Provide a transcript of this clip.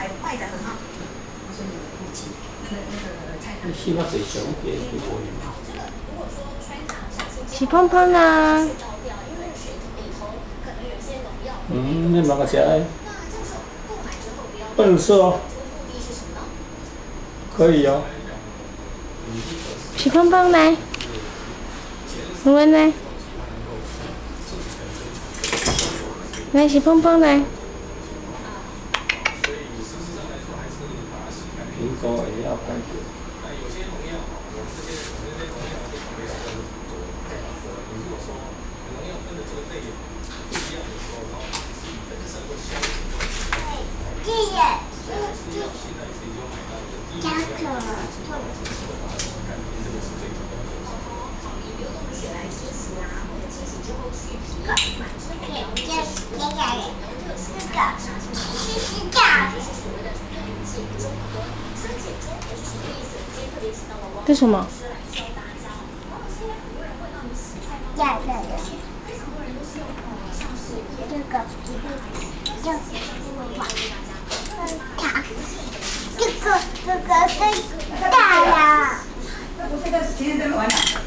你起码最少给过年嘛。 喜碰碰呢？ 你哪个吃的？笨色哦。可以哦。 喜碰碰来，卢文来，来喜碰碰来。 苹果也要感觉。 这什么？ 这个大呀！这个今天怎么玩的？